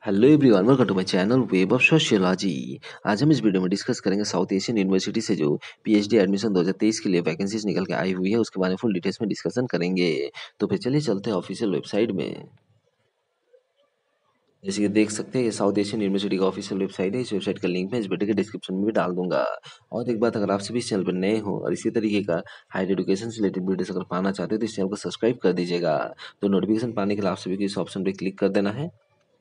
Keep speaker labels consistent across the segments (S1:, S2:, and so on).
S1: Hello everyone, welcome to my channel web of sociology. आज हम इस वीडियो में डिस्कस करेंगे साउथ एशियन यूनिवर्सिटी से जो पीएचडी एडमिशन 2023 के लिए वैकेंसीज निकल के आई हुई है, उसके बारे में फुल डिटेल्स में डिस्कशन करेंगे। तो फिर चलिए चलते हैं ऑफिशियल वेबसाइट में। जैसे कि देख सकते हैं, ये साउथ एशियन यूनिवर्सिटी का ऑफिशियल वेबसाइट है। इस वेबसाइट का लिंक मैं इस वीडियो के डिस्क्रिप्शन में भी डाल दूंगा। और एक बात, अगर आप सभी इस चैनल पर नए हो और इसी तरीके का हायर एजुकेशन से रिलेटेड वीडियोस अगर पाना चाहते हो तो इस चैनल को सब्सक्राइब कर दीजिएगा। तो नोटिफिकेशन पाने के लिए आप सभी को इस ऑप्शन पर क्लिक कर देना है।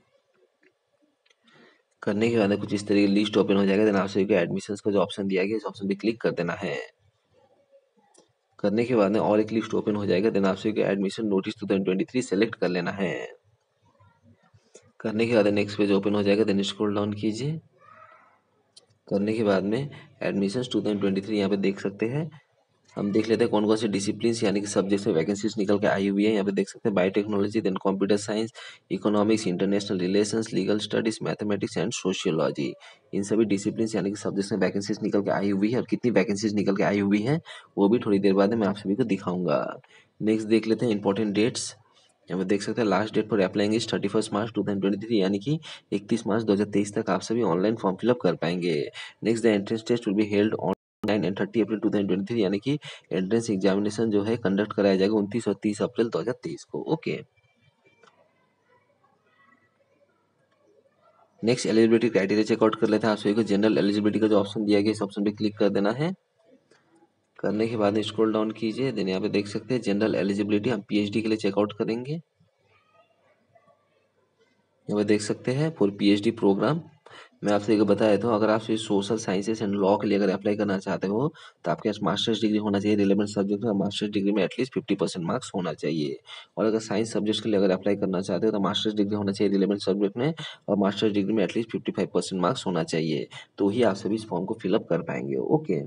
S1: करने के बाद कुछ इस तरीके लिस्ट ओपन हो जाएगा। देन आप सभी को एडमिशंस का जो ऑप्शन दिया गया, इस ऑप्शन पे क्लिक कर देना है। करने के बाद में और एक लिस्ट ओपन हो जाएगा। देन आप सभी को एडमिशन नोटिस 2023 सेलेक्ट कर लेना है। करने के बाद नेक्स्ट पेज ओपन हो जाएगा। देन स्क्रॉल डाउन कीजिए। करने के बाद में एडमिशंस 2023 यहाँ पे देख सकते हैं। हम देख लेते हैं कौन कौन से डिसिप्लिन यानी कि सब्जेक्ट्स में वैकेंसीज निकल के आई हुई है। यहाँ पे देख सकते हैं biotechnology, then computer science, economics, international relations, legal studies, mathematics and sociology. इन सभी डिसिप्लिन यानी कि सब्जेक्ट्स में वैकेंसीज निकल के आई हुई है। और कितनी वैकेंसीज निकल के आई हुई है वो भी थोड़ी देर बाद मैं आप सभी को दिखाऊंगा। नेक्स्ट देख लेते हैं इंपॉर्टेंट डेट्स। यहाँ पे देख सकते हैं last date for applying is 31 March 2023, यानी कि 31 मार्च 2023 तक आप सभी ऑनलाइन फॉर्म फिलअप कर पाएंगे। Next the entrance test will be held on 9 and 30 April 2023, यानी कि एंट्रेंस एग्जामिनेशन जो है कंडक्ट कराया जाएगा 29 और 30 अप्रैल 2023 को। Okay. Next eligibility criteria check out कर लेते हैं। आप सभी को जनरल एलिजिबिलिटी का जो ऑप्शन दिया गया, इस ऑप्शन पे क्लिक कर देना है। करने के बाद स्क्रॉल डाउन कीजिए। देन यहाँ पे देख सकते हैं जनरल एलिजिबिलिटी, हम पीएचडी के लिए चेकआउट करेंगे। यहाँ पे देख सकते हैं फॉर पीएचडी प्रोग्राम। मैं आपसे एक बता देता हूँ, अगर आप सोशल साइंसेस एंड लॉ के लिए अगर अप्लाई करना चाहते हो तो आपके पास मास्टर्स डिग्री होना चाहिए रिलेवेंट सब्जेक्ट में। मास्टर्स डिग्री में एटलीस्ट 50% मार्क्स होना चाहिए। और अगर साइंस सब्जेक्ट के लिए अगर अप्लाई करना चाहते हो तो मास्टर्स डिग्री होना चाहिए रिलेवेंट सब्जेक्ट में, और मास्टर्स डिग्री में एटलीस्ट 55% मार्क्स होना चाहिए। तो ही आप सभी इस फॉर्म को फिलअप कर पाएंगे। ओके।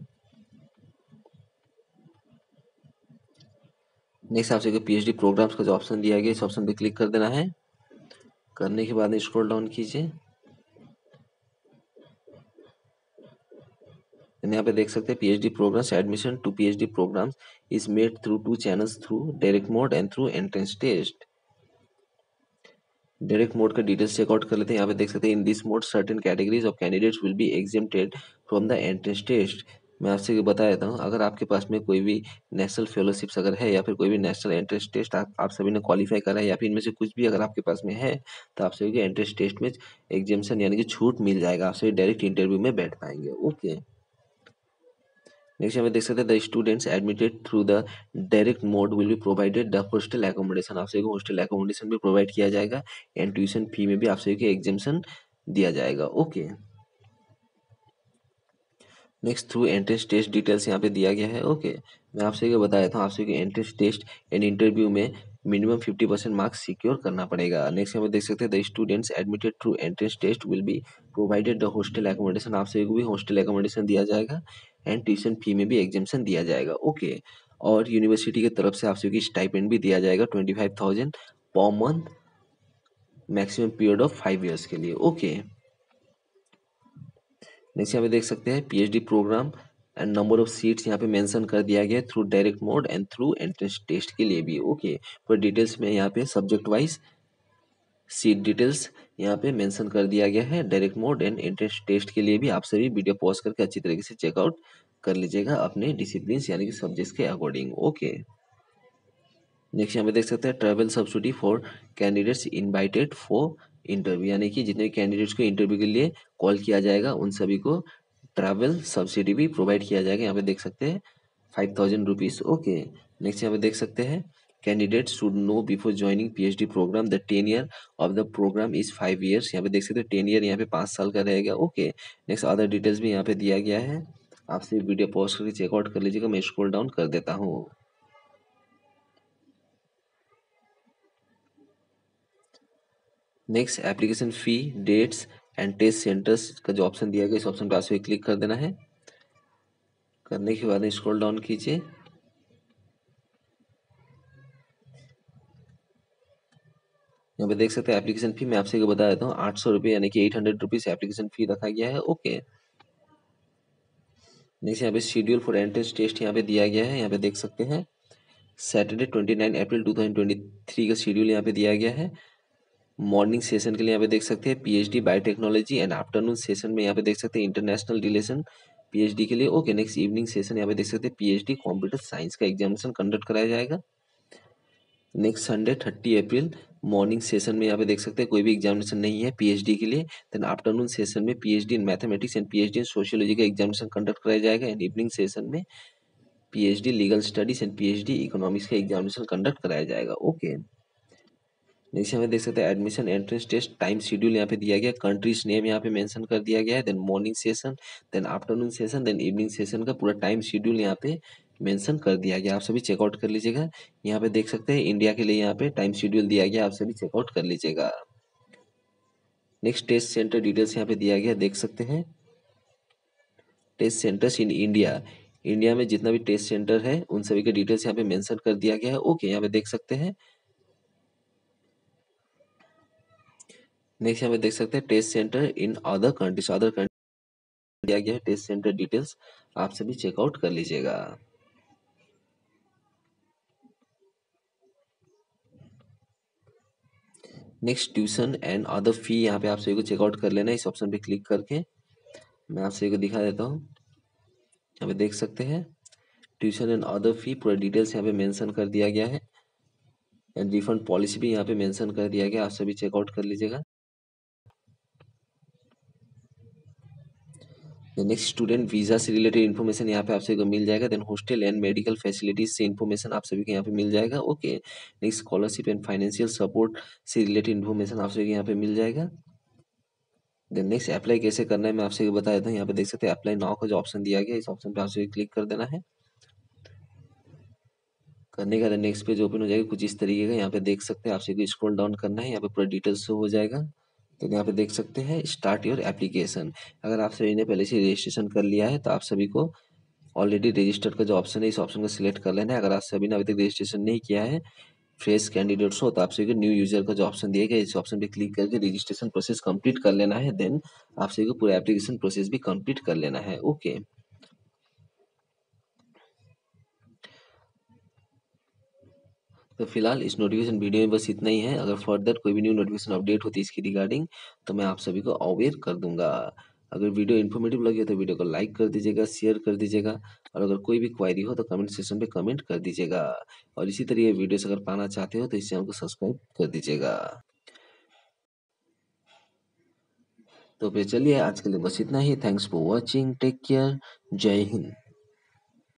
S1: नेक्स्ट आपसे पीएचडी प्रोग्राम्स का जो ऑप्शन दिया गया, इस ऑप्शन पे क्लिक कर देना है। करने के बाद स्क्रॉल डाउन कीजिए। यहाँ पे देख सकते हैं PhD programmes admission to PhD programmes is made through 2 channels, through direct mode and through entrance test. Direct mode का डिटेल्स चेकआउट कर लेते हैं। यहाँ पे देख सकते हैं in this mode certain categories of candidates will be exempted from the entrance test. मैं आपसे बता देता हूँ, अगर आपके पास में कोई भी नेशनल फेलोशिप्स अगर है या फिर कोई भी नेशनल एंट्रेंस टेस्ट आप सभी ने क्वालिफाई करा है, या फिर इनमें से कुछ भी अगर आपके पास में है, तो आप सभी को एंट्रेंस टेस्ट में एग्जेम्पशन यानी कि छूट मिल जाएगा। आप सभी डायरेक्ट इंटरव्यू में बैठ पाएंगे। ओके। नेक्स्ट यहाँ पे देख सकते हैं the students admitted through the direct mode will be provided the hostel accommodation. आप सभी को हॉस्टल एकोमोडेशन भी प्रोवाइड किया जाएगा एंड ट्यूशन फी में भी आप सभी को एग्जेम्पशन दिया जाएगा। Okay. Next through entrance test details यहाँ पे दिया गया है। ओके। मैं आप सभी को बता देता हूँ, आप सभी को एंट्रेंस टेस्ट एंड इंटरव्यू में मिनिमम 50% मार्क्स सिक्योर करना पड़ेगा। नेक्स्ट यहाँ पे देख सकते हैं the students admitted through entrance test will be provided the hostel accommodation. आप सभी को भी हॉस्टल एकोमोडेशन दिया जाएगा एंड ट्यूशन फी में भी एग्जेम्पशन दिया जाएगा। ओके। और यूनिवर्सिटी की तरफ से आप सभी की स्टाइपेंड भी दिया जाएगा 25,000 per month, maximum period of 5 years के लिए। ओके। नेक्स्ट यहाँ पे देख सकते हैं PhD programme and number of seats यहाँ पे मेंशन कर दिया गया है through direct mode and through entrance test के लिए भी। ओके। पर डिटेल्स में यहाँ पे सब्जेक्ट वाइज सीट डिटेल्स यहाँ पे मेंशन कर दिया गया है। Direct mode and entrance test के लिए भी आप सभी वीडियो पॉज करके अच्छी तरीके से चेकआउट कर लीजिएगा अपने डिसिप्लिन यानी कि सब्जेक्ट्स के अकॉर्डिंग। ओके। नेक्स्ट यहाँ पे देख सकते हैं travel subsidy for candidates invited for interview, यानी कि जितने कैंडिडेट्स को इंटरव्यू के लिए कॉल किया जाएगा उन सभी को ट्रैवल सब्सिडी भी प्रोवाइड किया जाएगा। यहाँ पे देख सकते हैं 5,000 रुपीज। ओके। नेक्स्ट यहाँ पे देख सकते हैं candidate should know before joining PhD programme the tenure of the programme is 5 years. यहाँ पे देख सकते हैं टेन्योर यहाँ पे 5 साल का रहेगा। ओके। नेक्स्ट अदर डिटेल्स भी यहाँ पे दिया गया है। आपसे वीडियो पॉज करके चेकआउट कर लीजिएगा। मैं स्क्रॉल डाउन कर देता हूँ। Next application fee, dates and test centres का जो ऑप्शन दिया गया, इस ऑप्शन पे आप सभी क्लिक कर देना है। करने के बाद स्क्रॉल डाउन कीजिए। यहाँ पे देख सकते हैं एप्लीकेशन फी, मैं आपसे बता देता हूँ 800 रुपये यानी कि 800 रुपीज एप्लीकेशन फी रखा गया है। ओके। नेक्स्ट यहाँ पे शेड्यूल फॉर एंट्रेंस टेस्ट यहाँ पे दिया गया है। यहाँ पे देख सकते हैं सैटरडे 29 अप्रैल 2023 का शेड्यूल यहाँ पे दिया गया है। मॉर्निंग सेशन के लिए यहाँ पे देख सकते हैं PhD biotechnology and afternoon session में यहाँ पे देख सकते हैं इंटरनेशनल रिलेशन पीएचडी के लिए। ओके, नेक्स्ट इवनिंग सेशन यहाँ पे देख सकते हैं पीएचडी कंप्यूटर साइंस का एग्जामिनेशन कंडक्ट कराया जाएगा। Next Sunday 30 April morning session में यहाँ पे देख सकते हैं कोई भी एग्जामिनेशन नहीं है पीएचडी के लिए। देन आफ्टरनून सेशन में PhD in mathematics and PhD in sociology का एग्जामिनेशन कंडक्ट कराया जाएगा। एंड इवनिंग सेशन में PhD legal studies and PhD economics का एग्जामिनेशन कंडक्ट कराया जाएगा। ओके, नेक्स्ट यहाँ पे देख सकते हैं admission entrance test time schedule यहाँ पे दिया गया, कंट्रीज नेम यहाँ पे मेंशन कर दिया गया है। Then morning session, then afternoon session, then evening session का पूरा टाइम शेड्यूल यहाँ पे मेंशन कर दिया गया, आप सभी चेकआउट कर लीजिएगा। यहाँ पे देख सकते हैं इंडिया के लिए यहाँ पे टाइम शेड्यूल दिया गया, आप सभी चेकआउट कर लीजिएगा। नेक्स्ट टेस्ट सेंटर डिटेल्स यहाँ पे दिया गया, देख सकते हैं test centres in India, India में जितना भी टेस्ट सेंटर है उन सभी के डिटेल्स यहाँ पे मेंशन कर दिया गया है। ओके, यहाँ पे देख सकते हैं। नेक्स्ट यहाँ पे देख सकते हैं test centre in other countries, other country दिया गया है टेस्ट सेंटर डिटेल्स, आप सभी चेकआउट कर लीजिएगा। Next tuition and other fee यहाँ पे आप सभी को चेकआउट कर लेना है, इस ऑप्शन पे क्लिक करके मैं आप सभी को दिखा देता हूँ। यहाँ पे देख सकते हैं ट्यूशन एंड अदर फी पूरा डिटेल्स यहाँ पे मेंशन कर दिया गया है। एंड रिफंड पॉलिसी भी यहाँ पे मेंशन कर दिया गया, आप सभी चेकआउट कर लीजिएगा। नेक्स्ट स्टूडेंट वीजा से रिलेटेड इन्फॉर्मेशन यहाँ पे आप सभी को मिल जाएगा। Then hostel and medical facilities से इन्फॉर्मेशन आप सभी को यहाँ पे मिल जाएगा। Okay, next scholarship and financial support से रिलेटेड इन्फॉर्मेशन आप सभी को यहाँ पे मिल जाएगा। देन नेक्स्ट अप्लाई कैसे करना है मैं आप सभी को बता देता हूँ। यहाँ पे देख सकते हैं अप्लाई नाउ का जो ऑप्शन दिया गया है, इस ऑप्शन पे आप सभी क्लिक कर देना है। करने का नेक्स्ट पेज ओपन हो जाएगा कुछ इस तरीके का, यहाँ पे देख सकते हैं आप सभी को स्क्रॉल डाउन करना है, यहाँ पे पूरा डिटेल्स शो हो जाएगा। तो यहाँ पे देख सकते हैं स्टार्ट योर एप्लीकेशन, अगर आप सभी ने पहले से रजिस्ट्रेशन कर लिया है तो आप सभी को ऑलरेडी रजिस्टर्ड का जो ऑप्शन है इस ऑप्शन को सिलेक्ट कर लेना है। अगर आप सभी ने अभी तक रजिस्ट्रेशन नहीं किया है, फ्रेश कैंडिडेट्स हो, तो आप सभी को न्यू यूजर का जो ऑप्शन दिया गया इस ऑप्शन पे क्लिक करके रजिस्ट्रेशन प्रोसेस कंप्लीट कर लेना है। देन आप सभी को पूरा एप्लीकेशन प्रोसेस भी कंप्लीट कर लेना है। ओके, तो फिलहाल इस नोटिफिकेशन वीडियो में बस इतना ही है। अगर फर्दर कोई भी न्यू नोटिफिकेशन अपडेट होती है इसकी रिगार्डिंग तो मैं आप सभी को अवेयर कर दूंगा। अगर वीडियो इन्फॉर्मेटिव लगे तो वीडियो को लाइक कर दीजिएगा, शेयर कर दीजिएगा, और अगर कोई भी क्वायरी हो तो कमेंट सेक्शन पे कमेंट कर दीजिएगा। और इसी तरह वीडियोस अगर पाना चाहते हो तो इस चैनल को सब्सक्राइब कर दीजिएगा। तो फिर चलिए आज के लिए बस इतना ही। Thanks for watching, take care, Jai Hind.